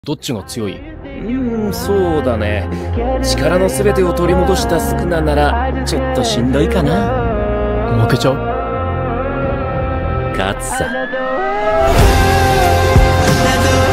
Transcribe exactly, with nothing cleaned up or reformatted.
どっちが強い？うーん、そうだね。力の全てを取り戻したスクナならちょっとしんどいかな。負けちゃう？勝つさ。